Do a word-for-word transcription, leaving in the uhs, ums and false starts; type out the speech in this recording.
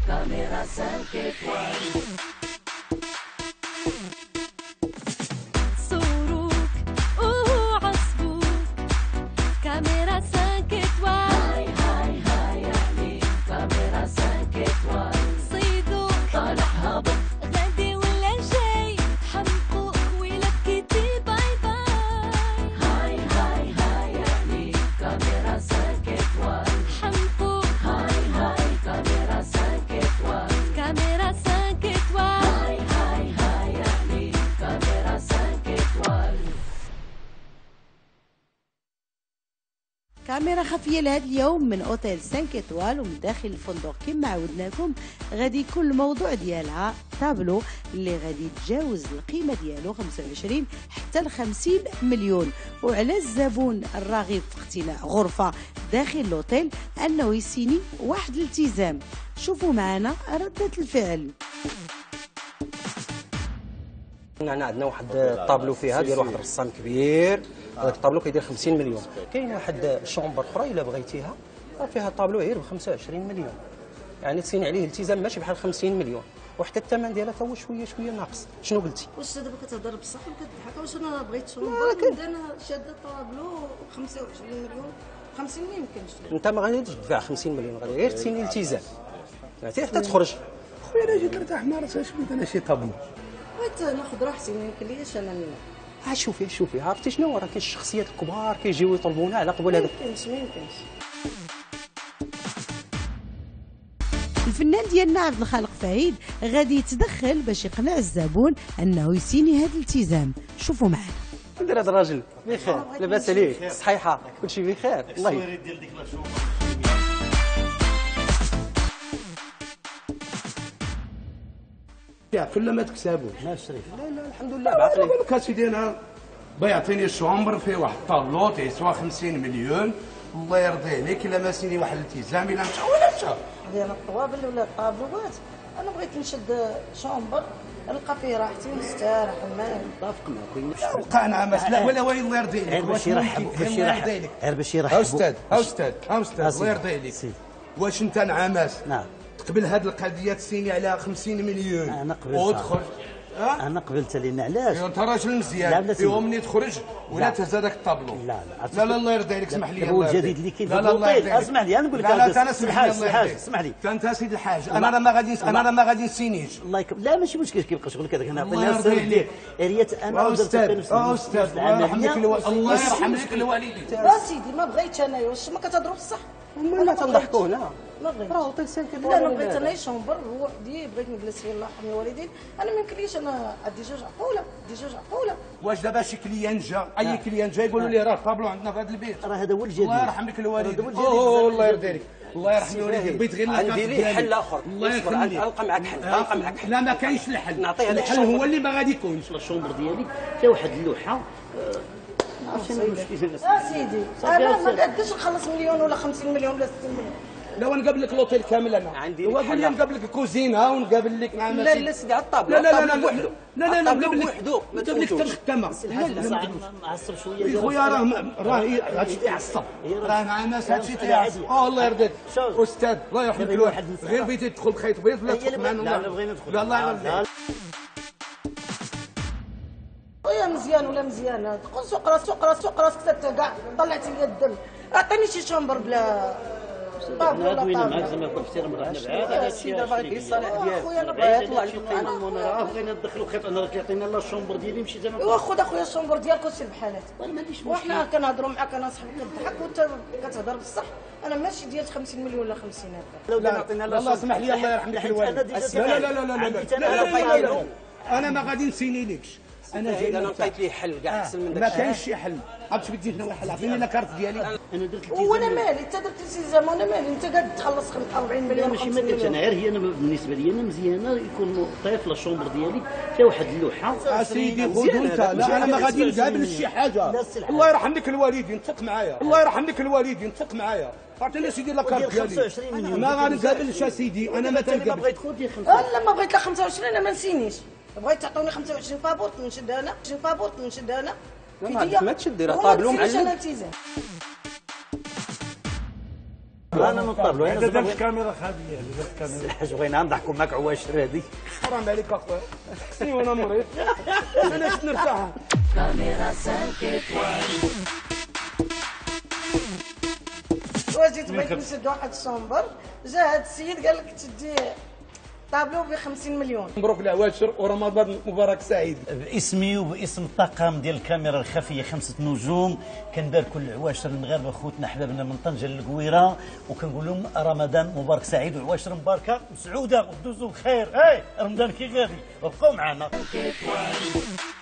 كاميرا cinq étoiles. صوروك وعصبوك كاميرا cinq étoiles. هاي هاي هاي يعني كاميرا cinq étoiles. صيدوك طالع هابط غادي ولا جاي حمقوك ولا بكيتي باي باي. هاي هاي هاي يعني كاميرا cinq étoiles. حمقوك هاي هاي كاميرا cinq étoiles. كاميرا cinq étoiles. هاي هاي هاي يعني كاميرا cinq étoiles. كاميرا خفية لهذا اليوم من اوتيل cinq étoiles ومن داخل الفندق كما عودناكم. غادي يكون الموضوع ديالها طابلو اللي غادي يتجاوز القيمة ديالو خمسة وعشرين حتى ل خمسين مليون، وعلى الزبون الراغب في اقتناء غرفة داخل الاوتيل انه يسيني واحد الالتزام. شوفوا معنا ردة الفعل. هنا عندنا واحد الطابلو فيها ديال واحد الرسام كبير. هذاك الطابلو كيدير خمسين مليون. كاين واحد الشومبر اخرى الا بغيتيها فيها الطابلو غير ب خمسة وعشرين مليون، يعني تسيني عليه التزام ماشي بحال خمسين مليون، وحتى الثمن ديالها تا هو شويه شويه ناقص. شنو قلتي؟ واش دابا كتهضر بصح وكتضحك؟ واش انا بغيت شومبر ولكن- ونبدا انا شاده طابلو ب خمسة وعشرين مليون؟ خمسين ما يمكنش. انت ما غاديش تدفع خمسين مليون، غادي غير تسيني التزام عرفتي حتى تخرج. خويا انا جيت نرتاح مع راسي، اش بغيت انا شي طابلو. بغيت ناخذ راحتي، ما يمكنليش انا ن- ها شوفي شوفي عرفتي شنو راه كاين الشخصيات الكبار كيجيو يطلبونا على قبول ما هذاك. يمكنش ما يمكنش. الفنان ديالنا عبد الخالق فهيد غادي يتدخل باش يقنع الزبون انه يسيني هذا الالتزام. شوفوا معنا. ندير هذا الراجل بخير، لاباس عليك؟ صحيحه كلشي بخير الله. كل ما تكسبوا. لا لا الحمد لله انا بعقلي. نقول لك اسيدي انا بيعطيني الشومبر فيه واحد الطابلو تيسوى خمسين مليون، الله يرضي عليك الا ما سيني واحد الالتزام الا مشى ولا مشى. ديال الطوابل ولا الطابلوات، انا بغيت نشد شومبر نلقى فيه راحتي ونستريح حمام. متفق معك. وقع نعمس لا ولا وين الله يرضي غير عليك. باش يرحبوا باش يرحبوا غير باش يرحبوا. ها استاذ ها استاذ ها استاذ الله يرضي عليك. واش انت نعمس نعم تقبل هذه القضيه تسيني على خمسين مليون انا قبلت. وتخرج؟ ها انا قبلت لان علاش؟ انت راجل لا، مزيان لا، سيدي. يوم مني تخرج ولا لا. تهز هذاك الطابلو. لا لا لا لا الله يرضي عليك اسمح لي. هو الله يرضي الجديد اللي كاين في لا لا الله الأوتيل. يرضي عليك. اسمح لي انا نقول لك لا لا هذا انا اسمح لي الله الحاج يرضي. اسمح لي انت سيد الحاج انا راه ما غادي انا راه ما غادي نسينيش. الله يكرم. لا ماشي مشكل كيبقى شغلك هذاك هنا الله يرضي عليك. ريت انا اه استاذ اه استاذ الله يرحم لك الو- الله يرحم لك الوالدين. سيدي ما بغيتش انايا، واش ما كتهضروا بصح؟ ما تنضحكوا هنا ما بغيتش. راه اوتيل cinq étoiles. لا انا بغيت انا شومبر بوحدي، بغيت نجلس فيه الله يرحم الوالدين. انا ما يمكنليش، انا عندي جوج عقوله عندي جوج عقوله. واش دابا شي كليان جا اي كليان جا يقولوا لي راه الطابلو عندنا في هذا البيت؟ راه هذا هو الجديد. الله يرحم لك الوالدين. هذا هو الجديد. اوه الله يرضي عليك الله يرحم الوالدين. بغيت غير عندي لاكارت ليه ديالي. حل اخر. الله اصبر، يخليك. نلقى معك حل نلقى معك حل. لا ما كاينش الحل. نعطيها لك الحل شومبر. هو اللي ما غادي يكونش. الشومبر ديالي فيها واحد اللوحه. عرفتي المشكل؟ اه سيدي انا ما قدرتش نخلص مليون ولا خمسين مليون ولا ستين مليون. لو نقابل لك الاوتيل كامل انا عندي هو لك قول لي حل. نقابل لك الكوزينه ونقابل لك نعم لا لا سيدي على الطابلو. لا لا لا الطابلو لا وحده. لا لا لا الطابلو نقابل لك وحده ما نقابل لك تفوتوش. الخدامه. الحاج معصب شويه. خويا راه راه هادشي يعصب راه نعمس هادشي تيعصب. اه الله يرضيك استاذ الله يرحم لك الوالد. غير بغيتي تدخل بخيط بيض ولا تدخل معنا؟ لا لا بغينا ندخل. لا الله يرضيك. خويا مزيان ولا مزيانه تقول سوق راس سوق راس سوق راسك حتى كاع طلعتي لي الدم. اعطيني شي شومبر بلا طابلو ولا دوينا معاك طابلو. زعما كل احترام راه حنا بعاد. السيده باغي الصالح ديالك. خويا انا بغيت بغيت يطلع لي قيمه المناره بغينا ندخلوا خيط. انا راه كيعطينا لا الشومبر ديالي يمشي زعما. ايوا خذ اخويا الشومبر ديالك وسير بحالاتك. ما عنديش وحنا كنهضروا معاك انا صاحبك كضحك وانت كتهضر بصح. انا ماشي ديال خمسين مليون ولا خمسين الف. لو لا عطينا لا الله يسمح لي الله يرحم لك الوالد. لا لا لا لا لا لا لا لا لا انا ما غادي نسينيلكش. انا جاي انا لقيت ليه حل كاع احسن من ما داك كاينش شي حل. عرفت بديت انا واحد عطيني لا كارت ديالي. انا درت وانا مالي انت درتي التزام وانا مالي انت قاعد تخلص أربعين لا مليون ماشي ما خمسين درتش انا، مليون. غير هي انا بالنسبه لي انا مزيانه يكون طيف الشومبر ديالي فيها واحد اللوحه. اسيدي خذ انت. لا انا ما غادي نقابل شي حاجه. الله يرحم لك الوالدين ثق معايا. الله يرحم لك الوالدين ثق معايا. عطيني سيدي لا كارت ديالي. ما غادي نقابلش اسيدي انا ما انا تنقابل. بغيت خذ ديال خمسة. لا ما بغيت لا خمسة وعشرين انا ما نسينيش. بغيت تعطوني خمسة وعشرين فابورت نشد انا عشرين فابورت نشد انا. ما عندك ما تشدي راه طابلو معلم. انا التزام. انا من الطابلو انا درت الكاميرا خابيه درت الكاميرا الحاج بغينا نضحكوا معك عواشر هذيك. حرام عليك اخويا، خصني وانا مريض انا كنت نرتاح. كاميرا cinq étoiles. واجيت بغيت نشد واحد الشومبر، جا هاد السيد قال لك تدي طابلو ب خمسين مليون. مبروك العواشر ورمضان مبارك سعيد. باسمي وباسم الطاقم ديال الكاميرا الخفيه خمسه نجوم كنبارك كل العواشر المغاربه خوتنا احبابنا من طنجه للقويره، وكنقول لهم رمضان مبارك سعيد وعواشر مباركه وسعوده ودوزوا بخير. اي رمضان كي غادي وبقوا معنا.